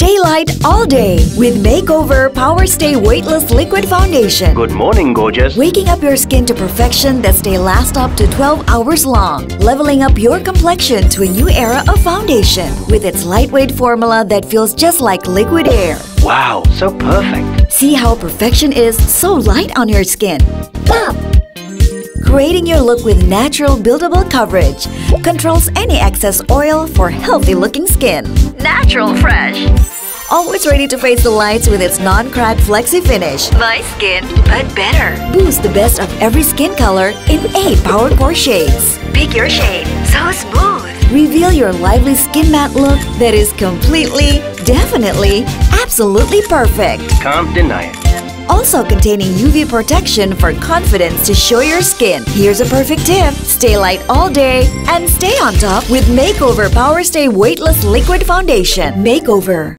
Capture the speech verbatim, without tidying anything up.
Stay light all day with Makeover Power Stay Weightless Liquid Foundation. Good morning, gorgeous. Waking up your skin to perfection that stay last up to twelve hours long. Leveling up your complexion to a new era of foundation with its lightweight formula that feels just like liquid air. Wow, so perfect. See how perfection is so light on your skin. Pop! Creating your look with natural buildable coverage. Controls any excess oil for healthy-looking skin. Natural fresh. Always ready to face the lights with its non-crack flexi finish. My skin, but better. Boost the best of every skin color in eight power core shades. Pick your shade, so smooth. Reveal your lively skin matte look that is completely, definitely, absolutely perfect. Can't deny it. Also containing U V protection for confidence to show your skin. Here's a perfect tip. Stay light all day and stay on top with Makeover Power Stay Weightless Liquid Foundation. Makeover.